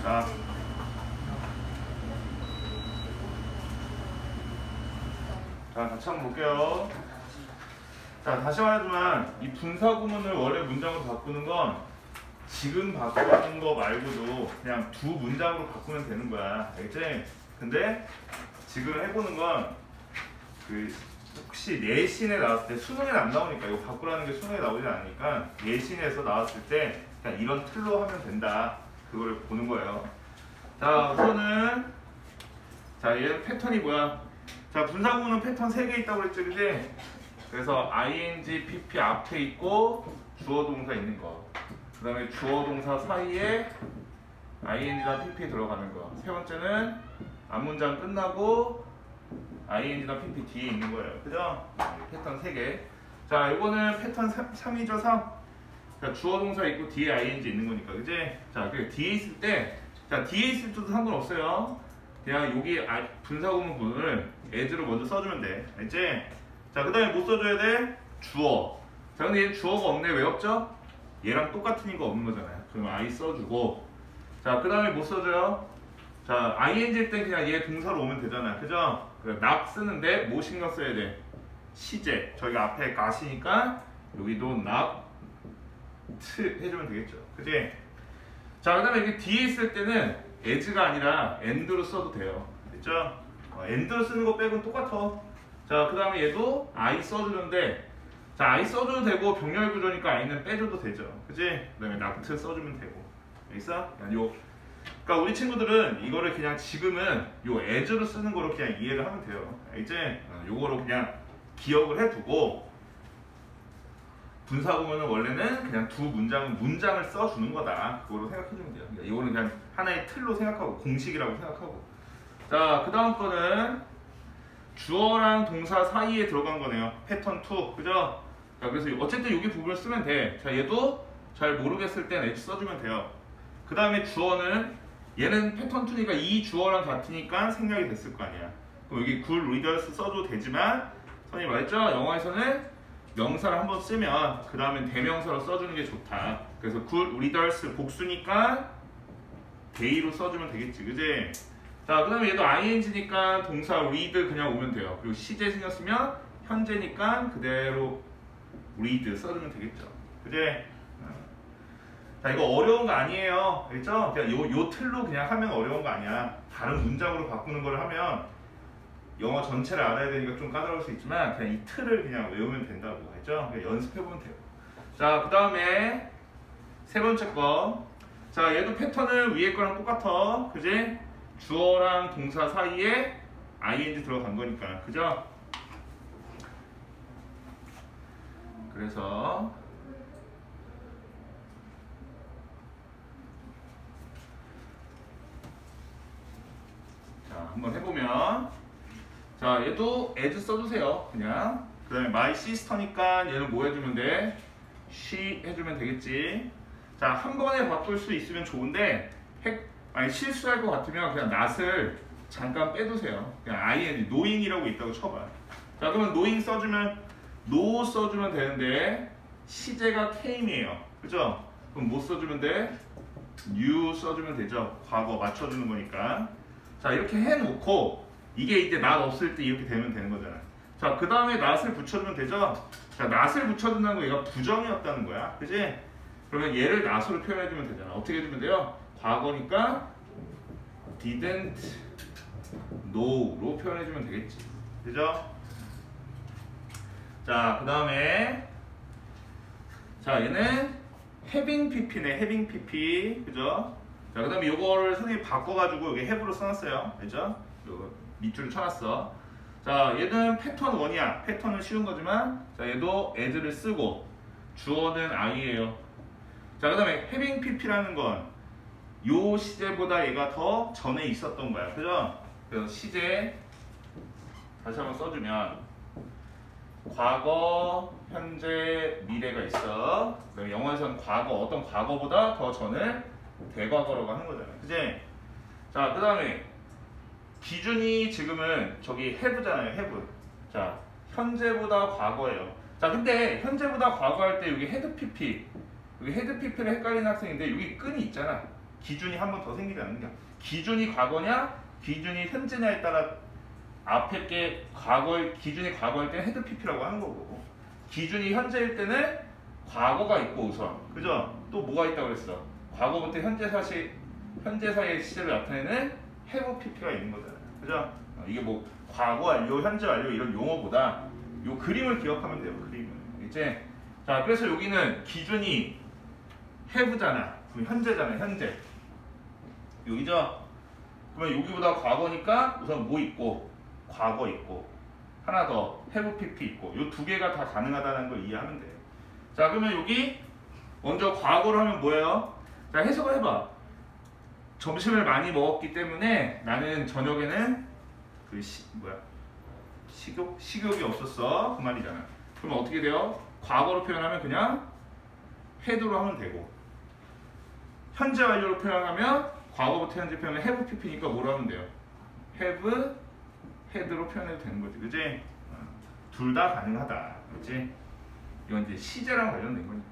자, 같이 한번 볼게요. 자, 다시 말하지만 이 분사 구문을 원래 문장으로 바꾸는 건 지금 바꾸는 거 말고도 그냥 두 문장으로 바꾸면 되는 거야. 알겠지? 근데 지금 해보는 건 혹시 내신에 나왔을 때 수능에는 안 나오니까 이거 바꾸라는 게 수능에 나오지 않으니까 내신에서 나왔을 때 그냥 이런 틀로 하면 된다. 그거를 보는 거예요. 자, 우선은 얘 패턴이 뭐야? 자, 분사 구문은 패턴 3개 있다고 그랬죠, 그지? 그래서 ing, pp 앞에 있고 주어 동사 있는 거. 그 다음에 주어 동사 사이에 ing나 pp 들어가는 거. 세 번째는 앞문장 끝나고 ing나 pp 뒤에 있는 거예요. 그죠? 패턴 3개. 자, 이거는 패턴 3이죠, 3. 자, 주어 동사 있고 뒤에 ing 있는 거니까, 그지? 자, 뒤에 있을 때, 뒤에 있을 때도 상관없어요. 그냥 여기 분사 구문 부분을 as로 먼저 써주면 돼. 알지? 자, 그 다음에 뭐 써줘야 돼? 주어. 자, 근데 얘 주어가 없네. 왜 없죠? 얘랑 똑같으니까 없는 거잖아요. 그럼 I 써주고. 자, 그 다음에 뭐 써줘요? 자, ing일 땐 그냥 얘 동사로 오면 되잖아요. 그죠? 그래, 낙 쓰는데 뭐 신경 써야 돼? 시제. 저희가 앞에 가시니까 여기도 낙, 트 해주면 되겠죠. 그지? 자, 그 다음에 이게 뒤에 있을 때는 as가 아니라 and로 써도 돼요. 됐죠? and로 쓰는 거 빼고는 똑같아. 자, 그 다음에 얘도 I 써주는데, 자, I 써줘도 되고 병렬 구조니까 I는 빼줘도 되죠. 그치? 그 다음에 not 써주면 되고. 알겠어? 그러니까 우리 친구들은 이거를 그냥 지금은 요 as로 쓰는 거로 그냥 이해를 하면 돼요. 알겠지? 요거로 그냥 기억을 해두고, 분사 구문은 원래는 그냥 두 문장을 써주는 거다. 그거로 생각해주면 돼요. 그러니까 이거는 그냥 하나의 틀로 생각하고, 공식이라고 생각하고. 자, 그 다음 거는 주어랑 동사 사이에 들어간 거네요. 패턴 2. 그죠? 자, 그래서 어쨌든 여기 부분을 쓰면 돼. 자, 얘도 잘 모르겠을 땐 H 써주면 돼요. 그 다음에 주어는 얘는 패턴 2니까 이 주어랑 같으니까 생략이 됐을 거 아니야. 그럼 여기 good readers 써도 되지만 선생님이 말했죠? 영어에서는 명사를 한번 쓰면 그 다음엔 대명사로 써주는 게 좋다. 그래서 good readers 복수니까 they로 써주면 되겠지. 그지? 자, 그 다음에 얘도 ing니까 동사 read 그냥 오면 돼요. 그리고 시제 신경 쓰면 현재니까 그대로 read 써주면 되겠죠. 그지? 자, 이거 어려운 거 아니에요. 알겠죠? 그냥 요 틀로 그냥 하면 어려운 거 아니야. 다른 문장으로 바꾸는 걸 하면 영어 전체를 알아야 되니까 좀 까다로울 수 있지만 그냥 이 틀을 그냥 외우면 된다고. 알죠? 그냥 연습해보면 돼요. 자, 그 다음에 세 번째 거. 자, 얘도 패턴은 위에 거랑 똑같아. 그지? 주어랑 동사 사이에 ing 들어간 거니까. 그죠? 그래서 자, 한번 해보면 자, 얘도 as 써주세요. 그냥 그 다음에 my sister니까 얘는 뭐 해주면 돼? she 해주면 되겠지. 자, 한 번에 바꿀 수 있으면 좋은데 실수할 것 같으면 그냥 not을 잠깐 빼두세요. 그냥 ing, knowing이라고 있다고 쳐봐. 자, 그러면 knowing 써주면 no 써주면 되는데 시제가 came이에요. 그죠? 그럼 뭐 써주면 돼? new 써주면 되죠. 과거 맞춰주는 거니까. 자, 이렇게 해놓고 이게 이제 not 없을 때 이렇게 되면 되는 거잖아. 자, 그 다음에 not을 붙여주면 되죠. 자, not을 붙여준다는 거 얘가 부정이었다는 거야. 그지? 그러면 얘를 not으로 표현해주면 되잖아. 어떻게 해주면 돼요? 과거니까 didn't know로 표현해주면 되겠지. 그죠? 자, 그 다음에 자, 얘는 having pp네. having pp. 그죠? 자, 그 다음에 요거를 선생님이 바꿔가지고 여기 have로 써놨어요. 그죠? 요거 밑줄을 쳐놨어. 자, 얘는 패턴 1이야. 패턴은 쉬운 거지만 자, 얘도 as를 쓰고 주어는 I예요. 자, 그 다음에 having pp라는 건 요 시제보다 얘가 더 전에 있었던 거야. 그죠? 그래서 시제 다시 한번 써주면 과거, 현재, 미래가 있어. 그다음에 영어에서는 과거, 어떤 과거보다 더 전을 대과거라고 하는 거잖아. 그지? 자, 그 다음에 기준이 지금은 저기 have잖아요. have. 자, 현재보다 과거예요. 자, 근데 현재보다 과거 할 때 여기 had pp, 여기 had pp를 헷갈리는 학생인데 여기 끈이 있잖아. 기준이 한 번 더 생기지 않느냐. 기준이 과거냐, 기준이 현재냐에 따라 앞에 게 기준이 과거일 때는 헤드 PP라고 하는 거고, 기준이 현재일 때는 과거가 있고 우선, 그죠? 또 뭐가 있다고 그랬어? 과거부터 현재 사이의 시제를 나타내는 have PP가 있는 거잖아요, 그죠? 이게 뭐 과거 완료, 현재 완료 이런 용어보다 요 그림을 기억하면 돼요, 그림을. 이제 자, 그래서 여기는 기준이 have잖아, 그럼 현재잖아, 현재. 여기죠? 그러면 여기보다 과거니까 우선 뭐 있고, 과거 있고, 하나 더 have pp 있고, 요 두 개가 다 가능하다는 걸 이해하면 돼요. 자, 그러면 여기 먼저 과거로 하면 뭐예요? 자, 해석을 해봐. 점심을 많이 먹었기 때문에 나는 저녁에는 식욕이 없었어, 그 말이잖아. 그럼 어떻게 돼요? 과거로 표현하면 그냥 had로 하면 되고, 현재 완료로 표현하면 과거부터 현재 표현은 have pp니까 뭐로 하면 돼요? have had로 표현해도 되는 거지, 그지? 둘 다 가능하다, 그지? 이건 이제 시제랑 관련된 거니까.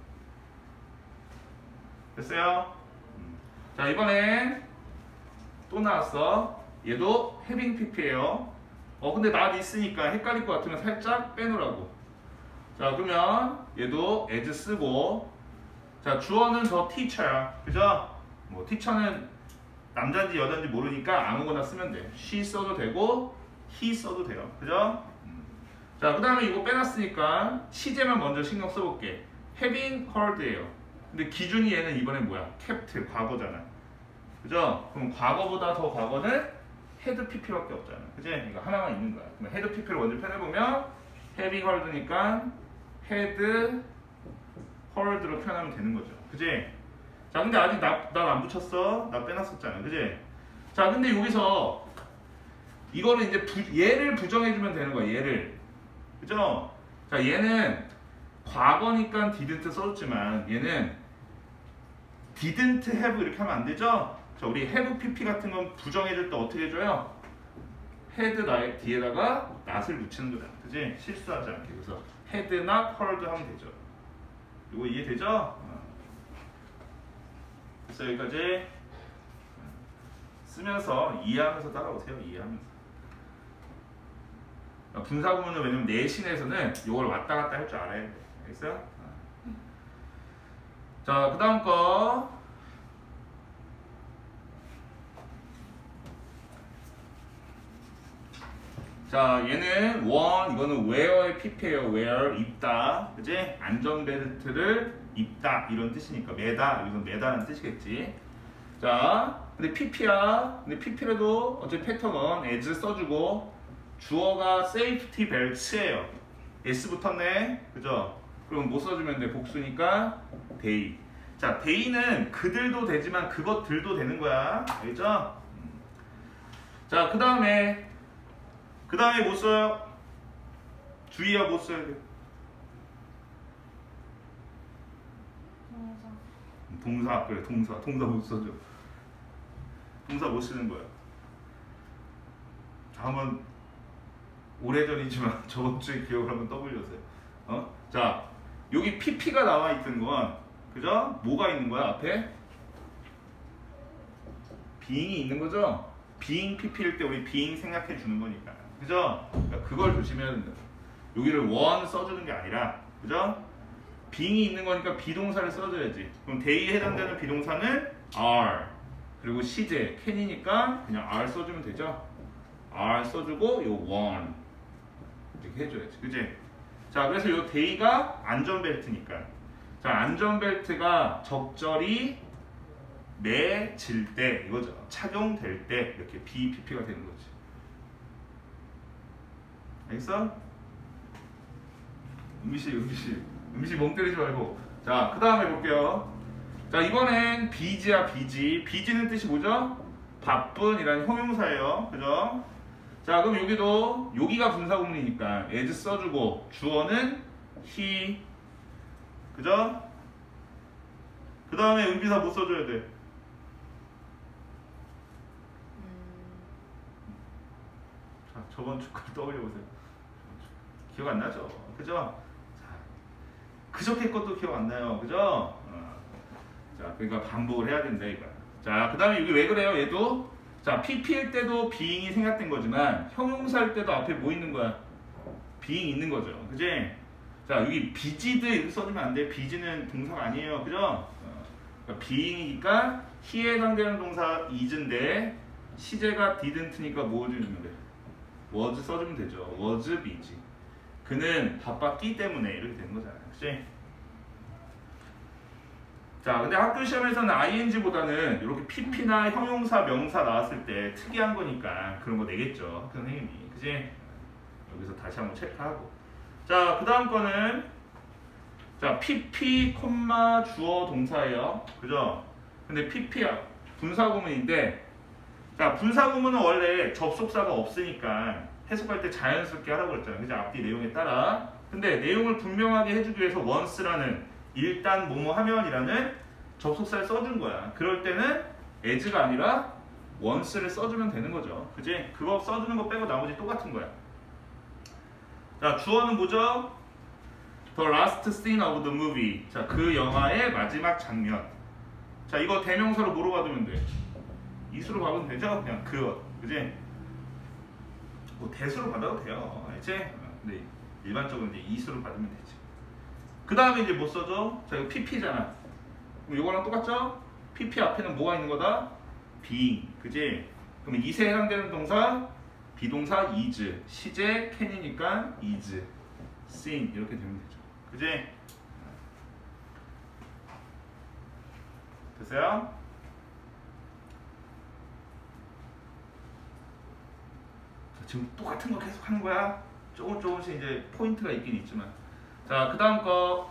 됐어요? 자, 이번엔 또 나왔어. 얘도 having pp예요. 근데 not 있으니까 헷갈릴 것 같으면 살짝 빼놓으라고. 자, 그러면 얘도 as 쓰고, 자, 주어는 the teacher야, 그죠? 뭐 teacher는 남자인지 여자인지 모르니까 아무거나 쓰면 돼. she 써도 되고 he 써도 돼요, 그죠? 자, 그 다음에 이거 빼놨으니까 시제만 먼저 신경 써볼게. having heard예요. 근데 기준이 얘는 이번엔 뭐야? kept, 과거잖아, 그죠? 그럼 과거보다 더 과거는 had pp밖에 없잖아, 그지? 이거 하나만 있는 거야. 그럼 had pp를 먼저 표현해보면 having heard니까 had heard로 표현하면 되는 거죠, 그지? 자, 근데 아직 나 안 붙였어. 나 빼놨었잖아, 그지? 자, 근데 여기서 이거는 이제 얘를 부정해주면 되는 거야, 얘를, 그죠? 자, 얘는 과거니까 didn't 써줬지만 얘는 didn't have 이렇게 하면 안 되죠? 자, 우리 have pp 같은 건 부정해줄 때 어떻게 해줘요? had 나의 뒤에다가 not을 붙이는 거잖아, 그지? 실수하지 않게. 그래서 had not heard 하면 되죠. 이거 이해되죠? 그래서 여기까지 쓰면서 이해하면서 따라오세요. 이해하면서. 분사구문은 왜냐면 내신에서는 이걸 왔다 갔다 할 줄 알아야 돼. 알겠어요? 자, 그 다음 거. 자, 얘는 이거는 wear의 pp예요. wear, 입다, 그지? 안전벨트를 입다 이런 뜻이니까 매다, 여기서 매다는 뜻이겠지. 자, 근데 pp야. 근데 pp라도 어차피 패턴은 as 써주고 주어가 safety belts예요. s 붙었네, 그죠? 그럼 뭐 써주면 돼? 복수니까 they. 자, they는 그들도 되지만 그것들도 되는 거야, 알겠죠? 자, 그 다음에 뭐 써요? 주의야, 뭐 써야 돼? 동사. 그래, 동사 못 써줘. 동사 못 쓰는 거야. 한번 오래전이지만 저번 주에 기억을 한번 떠올려주세요. 자, 여기 pp가 나와 있던 건, 그죠? 뭐가 있는 거야, 앞에? being이 있는 거죠? being pp일 때 우리 being 생각해 주는 거니까, 그죠? 그러니까 그걸 조심해야 된다. 여기를 one 써주는 게 아니라, 그죠? being이 있는 거니까 비동사를 써줘야지. 그럼 they에 해당되는 비동사는 are, 그리고 시제 can이니까 그냥 are 써주면 되죠? are 써주고 요 one 이렇게 해줘야지, 그지? 자, 그래서 요 they가 안전벨트니까, 자, 안전벨트가 적절히 매질 때 이거죠. 착용될 때 이렇게 BPP가 되는 거지. 알겠어? 음식 멍 때리지 말고. 자, 그 다음에 볼게요. 자, 이번엔 busy야, busy. busy는 뜻이 뭐죠? 바쁜이라는 형용사예요, 그죠? 자, 그럼 여기가 분사구문이니까 as 써주고 주어는 he, 그죠? 그 다음에 은비사 뭐 써줘야 돼? 자, 저번 주 걸 떠올려보세요. 기억 안 나죠? 그죠? 자, 그저께 것도 기억 안 나요, 그죠? 자, 그러니까 반복을 해야 된다 이거야. 자, 그 다음에 여기 왜 그래요? 얘도 자, PP일 때도 being이 생략된 거지만 형용사일 때도 앞에 뭐 있는 거야? being 있는 거죠. 그지? 자, 여기 비지드 이렇게 써주면 안 돼. 비지는 동사가 아니에요. 그죠? 그러니까 being이니까 he에 해당되는 동사 is인데 시제가 didn't니까 뭐 주면 돼? was 써주면 되죠. was busy. 그는 바빴기 때문에 이렇게 되는 거잖아요. 그치? 자, 근데 학교 시험에서는 ing보다는 이렇게 pp나 형용사, 명사 나왔을 때 특이한 거니까 그런 거 내겠죠. 학교 선생님이. 그치? 여기서 다시 한번 체크하고. 자, 그 다음 거는 자, pp, 주어, 동사예요. 그죠? 근데 pp야 분사구문인데 자, 분사구문은 원래 접속사가 없으니까 해석할 때 자연스럽게 하라고 그랬잖아요. 그죠? 앞뒤 내용에 따라. 근데 내용을 분명하게 해주기 위해서 once라는 일단 뭐뭐 하면이라는 접속사를 써준 거야. 그럴 때는 as가 아니라 once를 써주면 되는 거죠. 그지? 그거 써주는 거 빼고 나머지 똑같은 거야. 자, 주어는 뭐죠? The last scene of the movie. 자, 그 영화의 마지막 장면. 자, 이거 대명사로 뭐로 받으면 돼? 이수로 받으면 되죠? 그냥 그것. 그지? 뭐 대수로 받아도 돼요. 알지? 근데 일반적으로 이제 이수로 받으면 되지. 그 다음에 이제 뭐 써줘? 자, 이거 pp잖아. 그럼 이거랑 똑같죠? pp 앞에는 뭐가 있는 거다? being. 그지? 그러면 is에 해당되는 동사 비동사 is. 시제 can이니까 is. seen. 이렇게 되면 되죠. 그지? 됐어요? 지금 똑같은 거 계속 하는 거야. 조금씩 이제 포인트가 있긴 있지만. 자, 그 다음 거.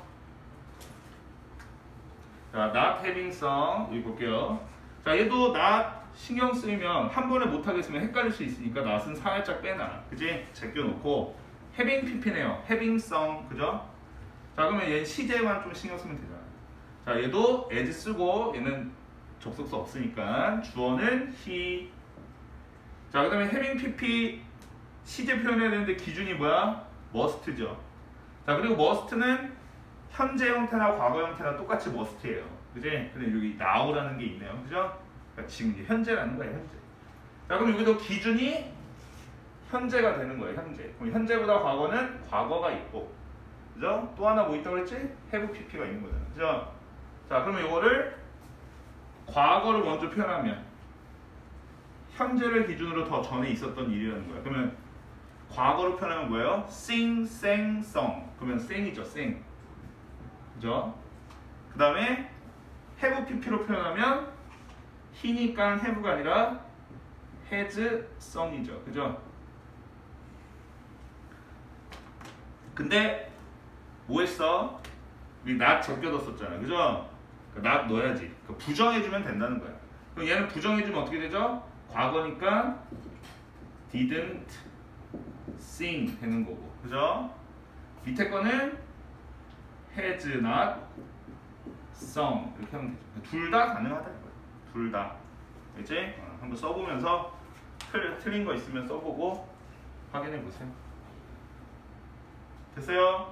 자, not having some. 여기 볼게요. 자, 얘도 not 신경 쓰이면 한 번에 못 하겠으면 헷갈릴 수 있으니까 not은 살짝 빼놔. 그지? 제껴놓고. having pp네요. having some. 그죠? 자, 그러면 얘 시제만 좀 신경 쓰면 되잖아. 자, 얘도 as 쓰고 얘는 접속사 없으니까 주어는 he. 자, 그 다음에 having pp 시제 표현해야 되는데 기준이 뭐야? must죠. 자, 그리고 must는 현재 형태나 과거 형태나 똑같이 must예요. 그지? 근데 여기 now라는 게 있네요. 그죠? 그러니까 지금 이제 현재라는 거예요, 현재. 자, 그럼 여기도 기준이 현재가 되는 거예요, 현재. 그럼 현재보다 과거는 과거가 있고, 그죠? 또 하나 뭐 있다고 그랬지? have pp가 있는 거잖아. 그죠? 자, 그러면 이거를 과거를 먼저 표현하면 현재를 기준으로 더 전에 있었던 일이라는 거야. 그러면 과거로 표현하면 뭐예요? sing, sang, sung. 그러면 sing이죠, sing. 그죠? 그 다음에 have pp로 표현하면 he니까 have가 아니라 has sung이죠. 그죠? 근데 뭐 했어? 우리 not 제껴뒀었잖아. 그죠? 그러니까 not 넣어야지. 그러니까 부정해주면 된다는 거야. 그럼 얘는 부정해주면 어떻게 되죠? 과거니까 didn't sing 되는 거고. 그죠? 밑에 거는 has not sung 이렇게 하면 되죠. 둘 다 가능하다는 거예요. 둘 다. 이제 한번 써보면서 틀린 거 있으면 써보고 확인해 보세요. 됐어요?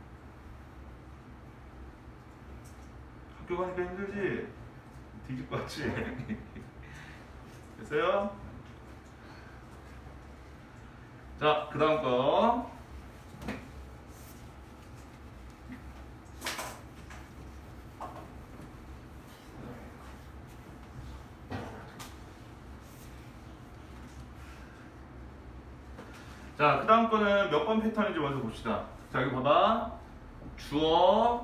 학교 가니까 힘들지? 뒤집고 왔지? 됐어요? 자, 그 다음 거. 자, 그 다음 거는 몇 번 패턴인지 먼저 봅시다. 자, 여기 봐봐. 주어,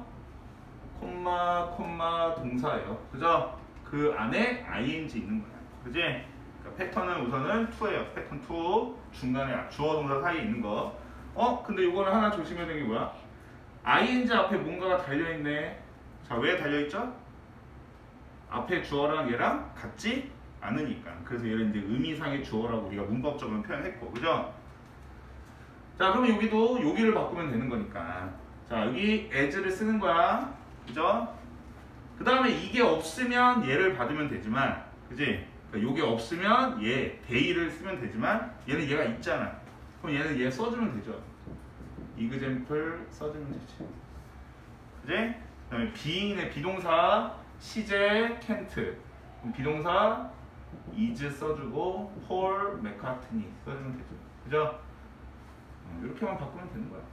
콤마, 동사예요. 그죠? 그 안에 ing 있는 거야. 그지? 그러니까 패턴은 우선은 2예요. 패턴 2. 중간에 주어, 동사 사이에 있는 거. 근데 이거는 하나 조심해야 되는 게 뭐야? ing 앞에 뭔가가 달려있네. 자, 왜 달려있죠? 앞에 주어랑 얘랑 같지 않으니까. 그래서 얘를 이제 의미상의 주어라고 우리가 문법적으로 표현했고. 그죠? 자, 그러면 여기도 여기를 바꾸면 되는 거니까. 자, 여기 as를 쓰는 거야. 그죠? 그 다음에 이게 없으면 얘를 받으면 되지만, 그지? 그러니까 요게 없으면 얘, they를 쓰면 되지만, 얘는 얘가 있잖아. 그럼 얘는 얘 써주면 되죠. example 써주면 되지. 그지? 그 다음에 being의 비동사, 시제, can't. 그럼 비동사 is 써주고 폴 맥카트니 써주면 되죠. 그죠? 이렇게만 바꾸면 되는 거야.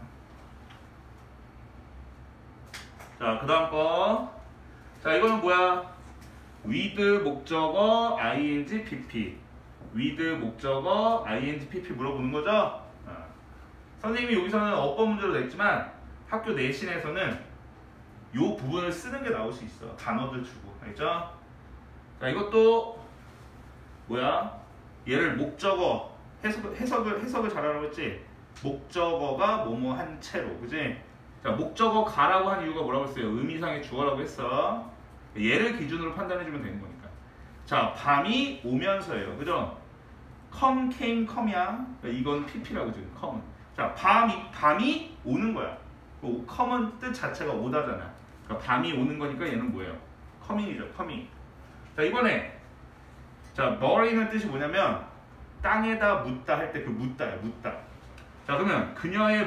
자, 그 다음 거. 자, 이거는 뭐야? with 목적어 ing pp. with 목적어 ing pp 물어보는 거죠? 선생님이 여기서는 어법 문제로 냈지만 학교 내신에서는 이 부분을 쓰는 게 나올 수 있어. 단어들 주고. 알겠죠? 자, 이것도 뭐야? 얘를 목적어 해석을 잘하라고 했지? 목적어가 뭐뭐 한 채로. 그지? 자, 목적어 가라고 한 이유가 뭐라고 했어요? 의미상의 주어라고 했어. 얘를 기준으로 판단해주면 되는 거니까. 자, 밤이 오면서예요. 그죠? come, came, come이야. 이건 pp라고 지금 come은. 자, 밤이 오는 거야. come은 뜻 자체가 오다잖아. 그러니까 밤이 오는 거니까 얘는 뭐예요? coming이죠. coming. 자, 이번에 자, bury는 뜻이 뭐냐면 땅에다 묻다 할 때 그 묻다야. 묻다. 자, 그러면 그녀의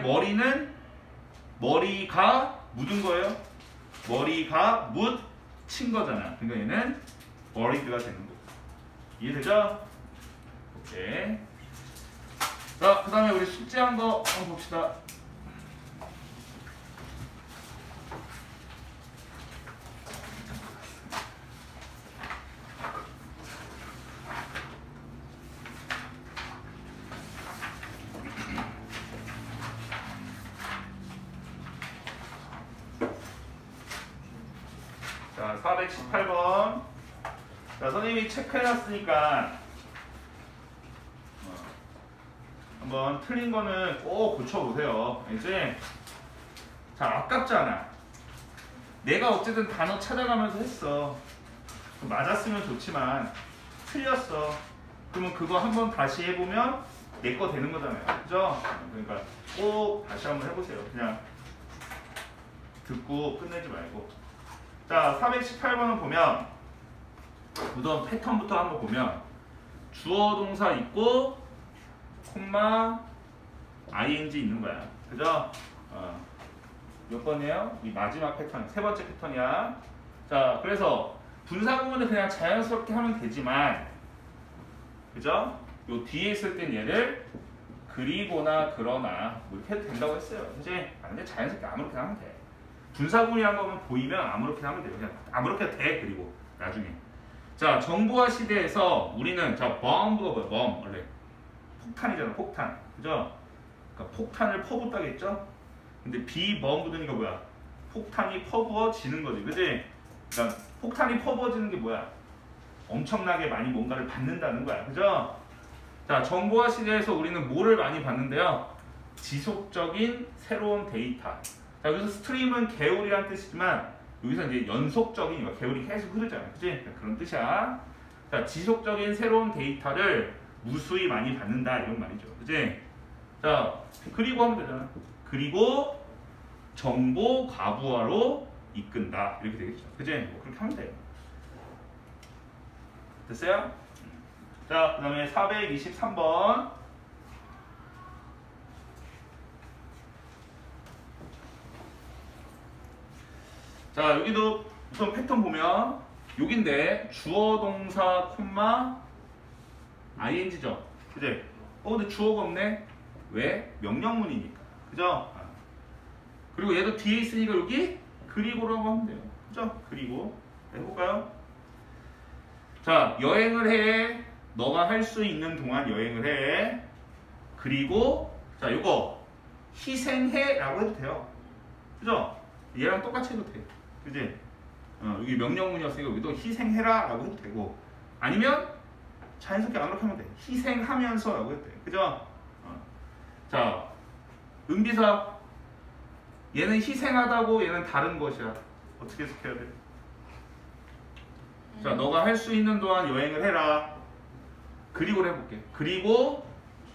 머리가 묻은 거예요. 머리가 묻힌 거잖아. 그러니까 얘는 buried가 되는 거고. 이해되죠? 오케이. 자, 그 다음에 우리 숙제한 거 한번 봅시다. 자, 418번. 자, 선생님이 체크해놨으니까 한번 틀린 거는 꼭 고쳐보세요. 알지? 자, 아깝잖아. 내가 어쨌든 단어 찾아가면서 했어. 맞았으면 좋지만 틀렸어. 그러면 그거 한번 다시 해보면 내 거 되는 거잖아요. 그죠? 그러니까 꼭 다시 한번 해보세요. 그냥 듣고 끝내지 말고. 자, 418번을 보면 우선 패턴부터 한번 보면 주어 동사 있고 콤마 ing 있는 거야. 그죠? 몇 번이에요? 이 마지막 패턴, 세 번째 패턴이야. 자, 그래서 분사 구문은 그냥 자연스럽게 하면 되지만, 그죠? 요 뒤에 있을 땐 얘를 그리거나 그러나 뭐 이렇게 해도 된다고 했어요. 그지? 근데 자연스럽게 아무렇게나 하면 돼. 분사구문이란 거면 보이면 아무렇게나 하면 돼요. 그냥 아무렇게나 돼. 그리고 나중에. 자, 정보화 시대에서 우리는 자, bomb가 뭐야? bomb 원래 폭탄이잖아. 폭탄. 그죠? 그러니까 폭탄을 퍼붓다겠죠? 근데 be bombed니까 뭐야? 폭탄이 퍼부어지는 거지. 그지? 그러니까 폭탄이 퍼부어지는 게 뭐야? 엄청나게 많이 뭔가를 받는다는 거야. 그죠? 자, 정보화 시대에서 우리는 뭐를 많이 받는데요? 지속적인 새로운 데이터. 자, 여기서 스트림은 개울이란 뜻이지만 여기서 이제 연속적인 개울이 계속 흐르잖아. 그지? 그런 뜻이야. 자, 지속적인 새로운 데이터를 무수히 많이 받는다 이런 말이죠. 그지? 자, 그리고 하면 되잖아. 그리고 정보 과부하로 이끈다. 이렇게 되겠죠. 그지? 뭐 그렇게 하면 돼요. 됐어요? 자, 그 다음에 423번. 자, 여기도 우선 패턴 보면 여긴데 주어 동사 콤마 ing죠. 그지? 근데 주어가 없네. 왜? 명령문이니까. 그죠? 그리고 얘도 뒤에 있으니까 여기 그리고라고 하면 돼요. 그죠? 그리고 해볼까요? 자, 여행을 해. 너가 할 수 있는 동안 여행을 해. 그리고 자, 요거 희생해 라고 해도 돼요. 그죠? 얘랑 똑같이 해도 돼. 그지? 여기 명령문이었으니까 여기도 희생해라 라고 해도 되고, 아니면 자연스럽게 아무렇게 하면 돼. 희생하면서 라고 해도 돼. 그죠? 자, 은비사 얘는 희생하다고 얘는 다른 것이야. 어떻게 해석해야 돼? 자, 너가 할 수 있는 동안 여행을 해라. 그리고 해볼게. 그리고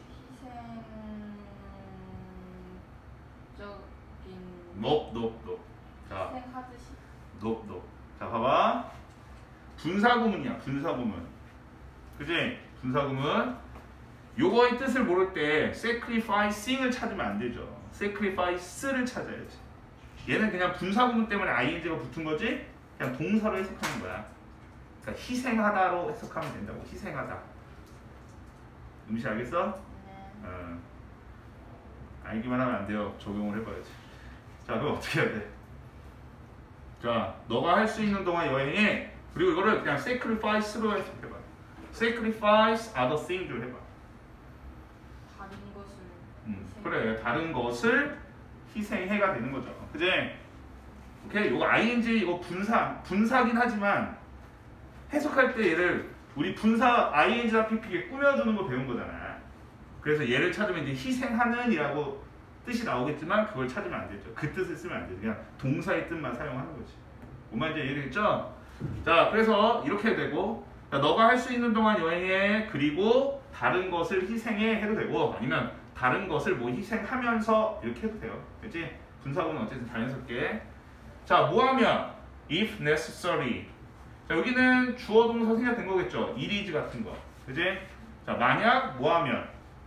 희생적인 자, 희생하듯이 자, 봐봐. 분사구문이야. 분사구문. 그지? 분사구문. 요거의 뜻을 모를 때 sacrificing을 찾으면 안 되죠. sacrifice를 찾아야지. 얘는 그냥 분사구문 때문에 ing가 붙은 거지 그냥 동사로 해석하는 거야. 그러니까 희생하다로 해석하면 된다고. 희생하다. 음식 알겠어? 네. 알기만 하면 안 돼요. 적용을 해봐야지. 자, 그럼 어떻게 해야 돼? 자, 너가 할 수 있는 동안 여행에 그리고 이거를 그냥 sacrifice로 해석해봐. sacrifice other things를 해봐. 다른 것을 그래, 다른 것을 희생해가 되는 거죠. 그지? 오케이, 요거 ing 이거 분사긴 하지만 해석할 때 얘를 우리 분사 ing나 pp에 꾸며주는 거 배운 거잖아. 그래서 얘를 찾으면 이제 희생하는이라고 뜻이 나오겠지만 그걸 찾으면 안 되죠. 그 뜻을 쓰면 안 되죠. 그냥 동사의 뜻만 사용하는 거지. 뭔 말인지 이해되겠죠? 자, 그래서 이렇게 되고, 자, 너가 할 수 있는 동안 여행해. 그리고 다른 것을 희생해 해도 되고, 아니면 다른 것을 뭐 희생하면서 이렇게 해도 돼요. 그렇지? 분사구는 어쨌든 자연스럽게. 자, 뭐 하면? if necessary. 자, 여기는 주어 동사 생략된 거겠죠? it is 같은 거. 그지? 자, 만약 뭐 하면?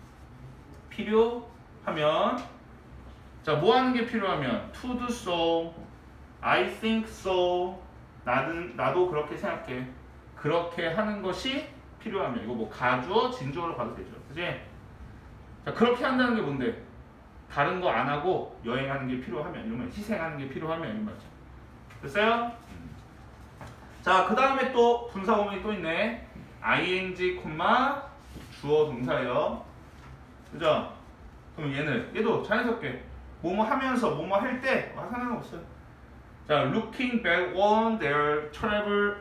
필요하면. 자, 뭐 하는 게 필요하면? to do so. I think so. 나도 그렇게 생각해. 그렇게 하는 것이 필요하면. 이거 뭐 가주어, 진주어로 봐도 되죠. 그지? 자, 그렇게 한다는 게 뭔데? 다른 거 안 하고 여행하는 게 필요하면, 이러면 희생하는 게 필요하면 이런 말이죠. 됐어요? 자, 그 다음에 또 분사구문이 또 있네. ing, 주어 동사예요. 그죠? 그럼 얘도 자연스럽게 뭐뭐 하면서 뭐뭐 할 때 상관없어요. 자, looking back on their travel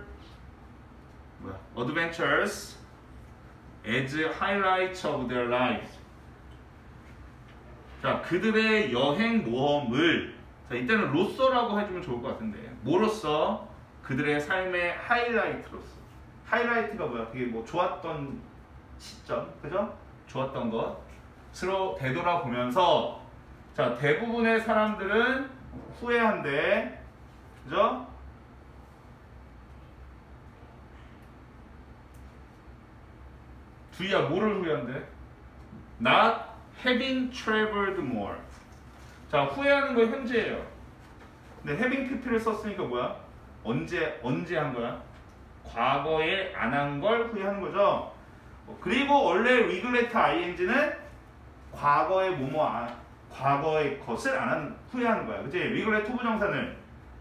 adventures as highlights of their lives. 자, 그들의 여행 모험을, 자, 이때는 로서라고 해주면 좋을 것 같은데, 뭐로서? 그들의 삶의 하이라이트로서. 하이라이트가 뭐야? 되게 뭐 좋았던 시점, 그죠? 좋았던 것으로 되돌아보면서, 자, 대부분의 사람들은 후회한대, 그죠? 주희야, 뭐를 후회한대? Not having traveled more. 자, 후회하는 거 현재예요. 근데 having pp를 썼으니까 뭐야? 언제 한 거야? 과거에 안 한 걸 후회하는 거죠. 그리고 원래 regret ing는 과거의 과거의 것을 안 한 후회하는 거야. 그치? regret 부정사는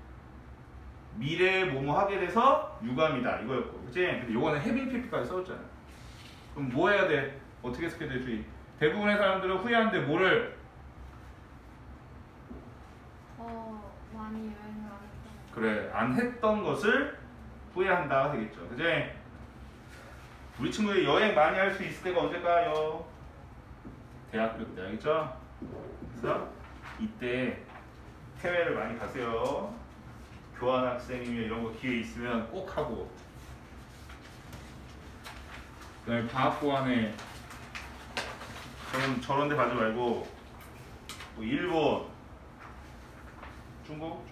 미래에 뭐뭐 하게 돼서 유감이다 이거였고, 그치? 근데 요거는 having pp까지 써줬잖아. 그럼 뭐 해야 돼? 어떻게 쓰게 돼, 주의? 대부분의 사람들은 후회하는데 뭐를? 많이 여행을 안 했던. 그래, 안 했던 것을 후회한다 되겠죠. 그지? 우리 친구들이 여행 많이 할 수 있을 때가 언제일까요? 대학교 때, 알겠죠? 그래서 이때 해외를 많이 가세요. 교환학생이면 이런 거 기회 있으면 꼭 하고. 그다음에 방학 고안에 저런 데 가지 말고 뭐 일본, 중국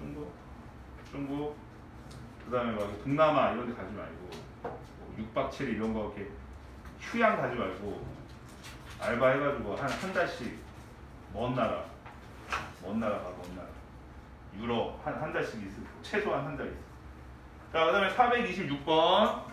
그다음에 막 동남아 이런 데 가지 말고 뭐 6박 7일 이런 거 이렇게 휴양 가지 말고 알바 해가지고 한 달씩 먼 나라 유럽 한 달씩 있어. 최소한 한 달 있어. 자, 그다음에 426번.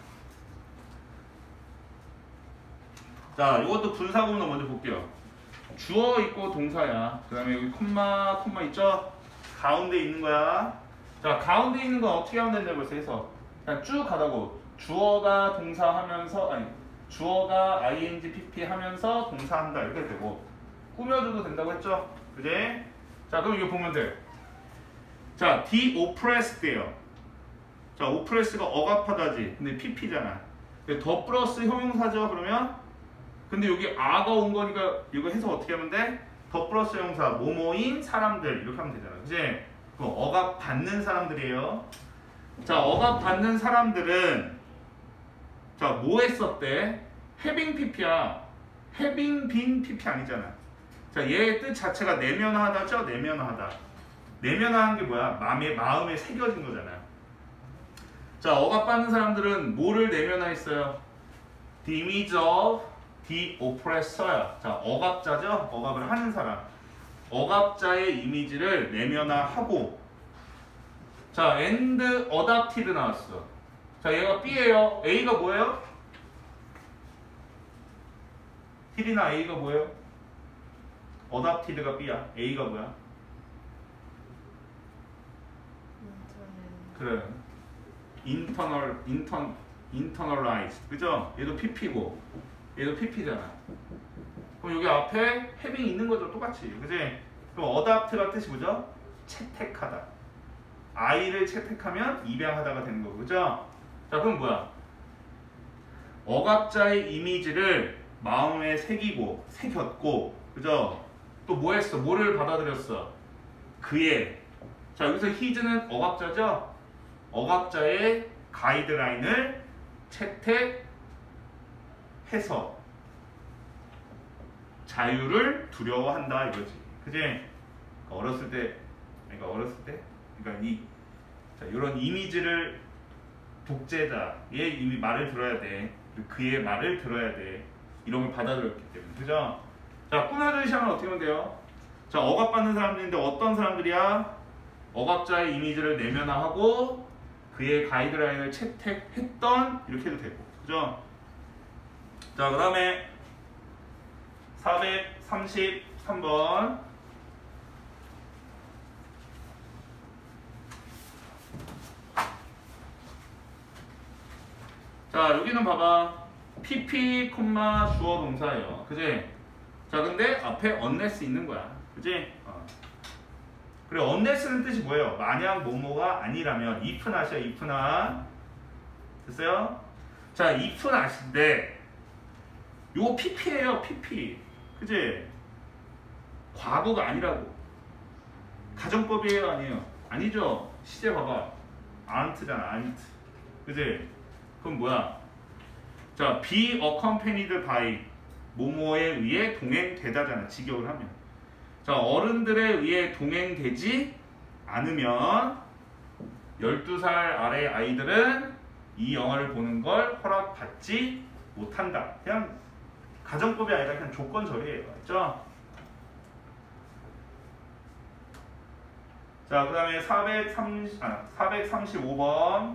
자, 이것도 분사구문을 먼저 볼게요. 주어 있고 동사야. 그 다음에 여기 콤마 있죠? 가운데 있는 거야. 자, 가운데 있는 건 어떻게 하면 된다고 해서 해서 그냥 쭉 가다고. 주어가 동사 하면서, 아니, 주어가 ing, pp 하면서 동사한다 이렇게 되고, 꾸며줘도 된다고 했죠? 그지? 자, 그럼 이거 보면 돼. 자, the oppressed예요. 자, oppressed가 억압하다지. 근데 pp잖아. 더 플러스 형용사죠, 그러면? 근데 여기 a가 온 거니까 이거 해서 어떻게 하면 돼? 더 플러스 형용사, 뭐뭐인 사람들 이렇게 하면 되잖아. 그치? 그럼 억압 받는 사람들이에요. 자, 억압 받는 사람들은 자, 뭐 했었대? having pp야. having been pp 아니잖아. 자, 얘의 뜻 자체가 내면화하다죠? 내면화하다. 내면화한 게 뭐야? 마음에 새겨진 거잖아. 자, 억압받는 사람들은 뭐를 내면화했어요? The image of the oppressor야. 자, 억압자죠? 억압을 하는 사람. 억압자의 이미지를 내면화하고, 자, and adopted 나왔어. 자, 얘가 B예요. A가 뭐예요? 힐이나 A가 뭐예요? 어답티드가 B야. A가 뭐야? 그래. internalize. 그죠? 얘도 PP고 얘도 PP잖아. 그럼 여기 앞에 having 있는 거죠. 똑같이. 그지? 그럼 adapt가 뜻이 뭐죠? 채택하다. I를 채택하면 입양하다가 되는 거고. 그죠? 자, 그럼 뭐야? 억압자의 이미지를 마음에 새겼고, 그죠? 또 뭐 했어? 뭐를 받아들였어? 그의. 자, 여기서 his는 억압자죠? 억압자의 가이드라인을 채택해서 자유를 두려워한다 이거지. 그지? 어렸을 때, 그러니까 이런 이미지를 독재자의 이 말을 들어야 돼. 그의 말을 들어야 돼. 이런 걸 받아들였기 때문에. 그죠? 자, 꾸며줄 시험은 어떻게 하면 돼요? 자, 억압받는 사람들인데 어떤 사람들이야? 억압자의 이미지를 내면화하고 그의 가이드라인을 채택했던 이렇게 해도 되고. 그죠? 자, 그 다음에 433번. 자, 여기는 봐봐. PP, 주어 동사예요. 그지? 자, 근데 앞에 unless 있는 거야. 그지? 그리고 unless는 뜻이 뭐예요? 만약 뭐뭐가 아니라면. if not이야, if not. 됐어요? 자, if not인데 요거 PP예요, PP. 그지? 과거가 아니라고. 가정법이에요, 아니에요? 아니죠? 시제 봐봐. aren't잖아, aren't. 그지? 그럼 뭐야? 자, be accompanied by 뭐뭐에 의해 동행되다잖아. 직역을 하면. 자, 어른들에 의해 동행되지 않으면 12살 아래 아이들은 이 영화를 보는 걸 허락받지 못한다. 그냥 가정법이 아니라 그냥 조건절이에요. 알죠? 자, 그 다음에 435번.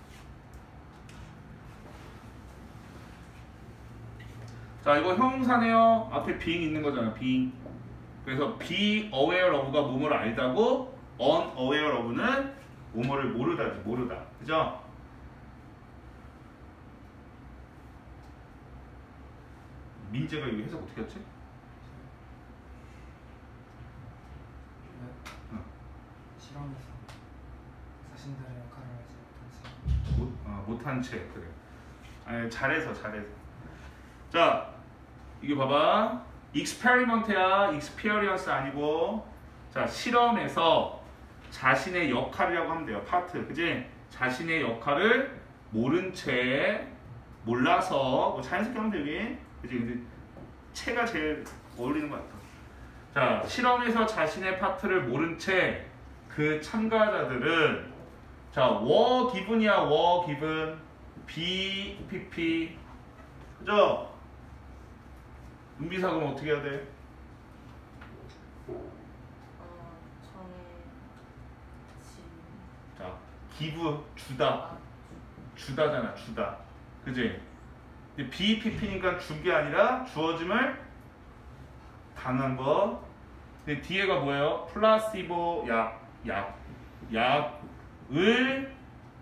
자, 이거 형용사네요. 앞에 being 있는 거잖아. being. 그래서 be aware of가 뭐뭐를 알다고, unaware of는 뭐뭐를 모르다지. 모르다. 그죠? 민재가 이거 해석 어떻게 했지? 실험에서 자신들의 역할을 하지 못한 못한 채. 그래. 아니, 잘해서. 자, 이게 봐봐. experiment야. experience 아니고. 자, 실험에서 자신의 역할이라고 하면 돼요. 파트. 그지? 자신의 역할을 모른 채, 몰라서, 뭐 자연스럽게 하면 되지. 그지? 근데 채가 제일 어울리는 것 같아. 자, 실험에서 자신의 파트를 모른 채 그 참가자들은, 자, were given이야. were given. be, pp. 그죠? 은비사 그럼 어떻게 해야 돼? 정해진. 자, give, 주다잖아. 주다. 그지? 근데 be, pp니까 준 게 아니라 주어짐을 당한 거. 근데 뒤에가 뭐예요? 플라시보 약을,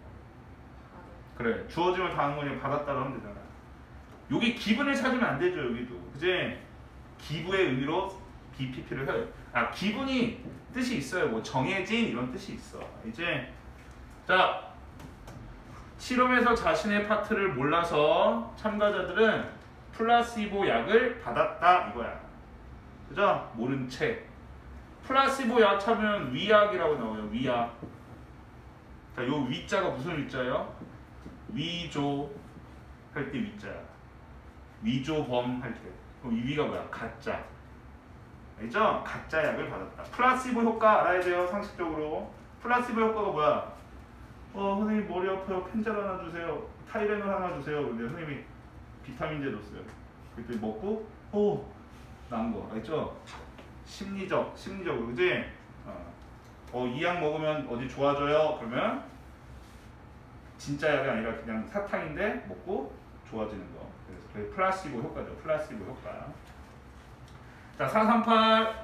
그래, 주어짐을 당한 거니 받았다고 하면 되잖아. 여기 기분을 찾으면 안 되죠. 여기도. 그지? 기부의 의미로 BPP를 해요. 기분이 뜻이 있어요. 뭐 정해진 이런 뜻이 있어. 이제 자, 실험에서 자신의 파트를 몰라서 참가자들은 플라시보 약을 받았다 이거야. 그죠? 모른 채. 플라시보 약 하면 위약이라고 나와요. 위약. 자, 요 위자가 무슨 위자예요? 위조 할 때 위자야. 위조범 할 때. 그럼 이 위가 뭐야? 가짜. 알죠? 가짜 약을 받았다. 플라시보 효과 알아야 돼요. 상식적으로. 플라시보 효과가 뭐야? 선생님 머리 아파요. 펜젤 하나 주세요. 타이레놀 하나 주세요. 근데 선생님이 비타민제 줬어요. 그때 먹고 난 거. 알죠? 심리적으로. 그지? 이 약 먹으면 어디 좋아져요? 그러면 진짜 약이 아니라 그냥 사탕인데 먹고 좋아지는 거. 그래서 그게 플라시보 효과죠. 플라시보 효과. 자, 438.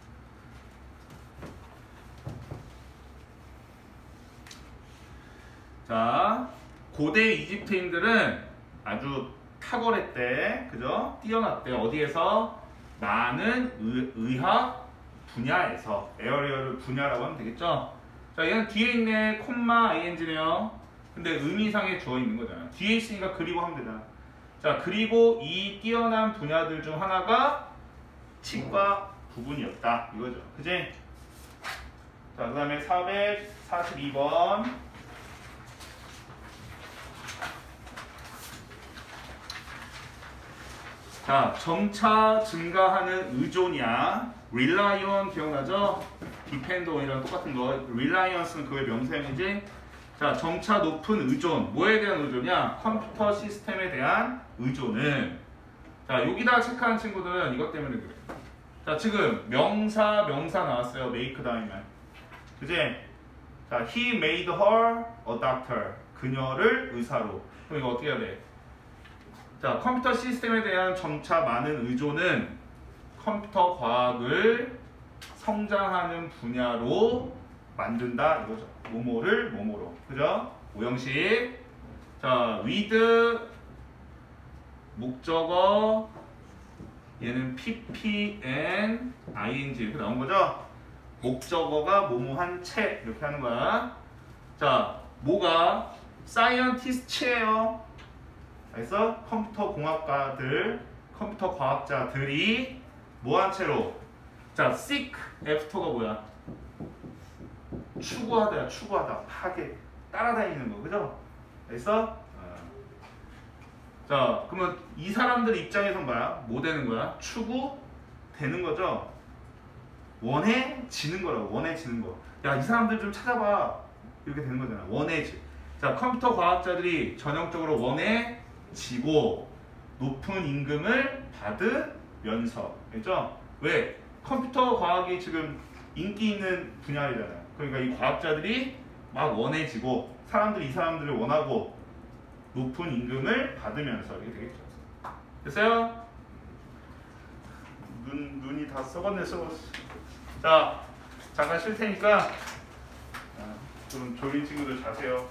자, 고대 이집트인들은 아주 탁월했대. 그죠? 뛰어났대. 어디에서? 많은 의학 분야에서. 에어리얼 분야라고 하면 되겠죠? 자, 얘는 뒤에 있네. 콤마 ing네요. 근데 의미상에 주어 있는 거잖아. 뒤에 있으니까 그리고 하면 되잖아. 자, 그리고 이 뛰어난 분야들 중 하나가 치과 부분이었다. 이거죠. 그지? 자, 그 다음에 442번. 자, 점차 증가하는 의존이야. rely on 기억나죠? depend on이랑 똑같은 거. reliance는 그의 명사형이지. 자, 점차 높은 의존. 뭐에 대한 의존이야? 컴퓨터 시스템에 대한 의존은. 자, 여기다 체크한 친구들은 이것 때문에 그래. 자, 지금 명사 나왔어요. make 다음에. 그지? 자, he made her a doctor. 그녀를 의사로. 그럼 이거 어떻게 해야 돼? 자, 컴퓨터 시스템에 대한 점차 많은 의존은 컴퓨터 과학을 성장하는 분야로 만든다 이거죠. 뭐뭐를 뭐뭐로. 그죠? 오형식. 자, with 목적어 얘는 pp and ing 이렇게 나온 거죠? 목적어가 뭐뭐한 채 이렇게 하는 거야. 자, 뭐가 scientist예요. 그래서 컴퓨터 공학과들, 컴퓨터 과학자들이 뭐한 채로? 자, seek after가 뭐야? 추구하다야, 추구하다. 파괴, 따라다니는 거, 그죠? 그래서 자, 그러면 이 사람들 입장에선 뭐야? 뭐 되는 거야? 추구되는 거죠? 원해지는 거라고, 원해지는 거. 야, 이 사람들 좀 찾아봐. 이렇게 되는 거잖아. 원해지. 자, 컴퓨터 과학자들이 전형적으로 원해지고 높은 임금을 받으면서. 알죠? 왜? 컴퓨터 과학이 지금 인기 있는 분야이잖아요. 그러니까 이 과학자들이 막 원해지고 이 사람들을 원하고 높은 임금을 받으면서 이렇게 되겠죠. 됐어요? 눈이 다 썩었네, 썩었어. 자, 잠깐 쉴 테니까 좀 졸린 친구들 자세요.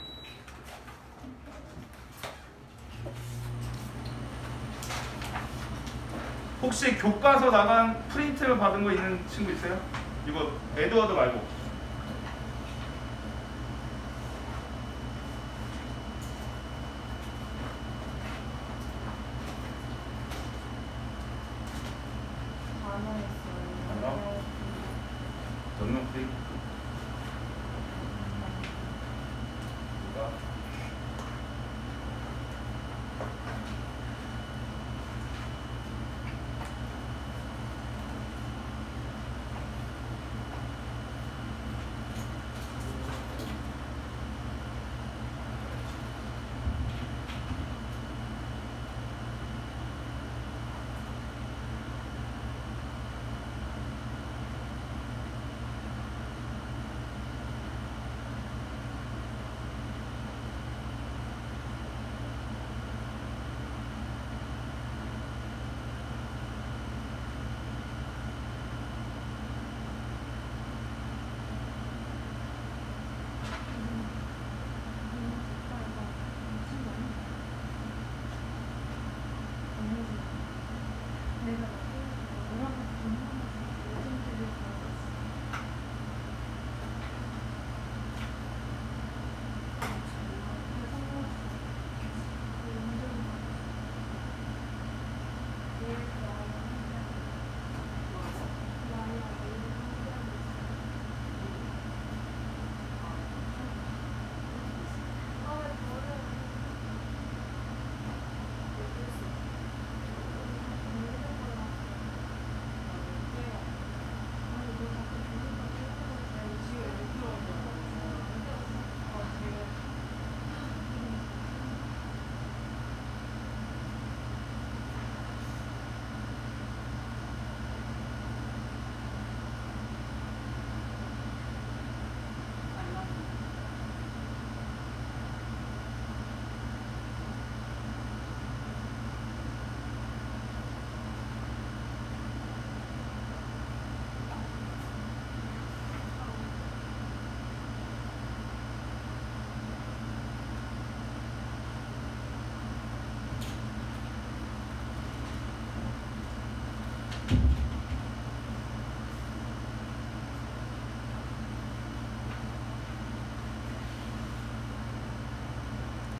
혹시 교과서 나간 프린트 받은 거 있는 친구 있어요? 이거 에드워드 말고. 전용 프린트.